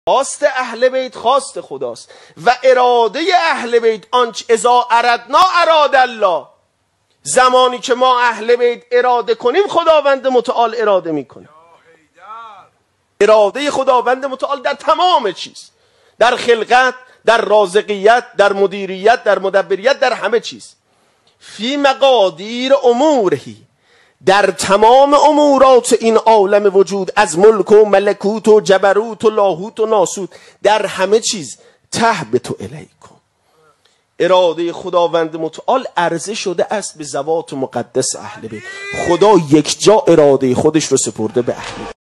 خواست اهل بیت خواست خداست و اراده اهل بیت آنچه اذا اردنا اراد الله، زمانی که ما اهل بیت اراده کنیم خداوند متعال اراده میکنه. اراده خداوند متعال در تمام چیز، در خلقت، در رازقیت، در مدیریت، در مدبریت، در همه چیز. فی مقادیر امورهی، در تمام امورات این عالم وجود، از ملک و ملکوت و جبروت و لاهوت و ناسوت، در همه چیز تهبط الیکم. اراده خداوند متعال عرضه شده است به ذوات مقدس اهل بیت. خدا یک جا اراده خودش رو سپرده به اهل بیت.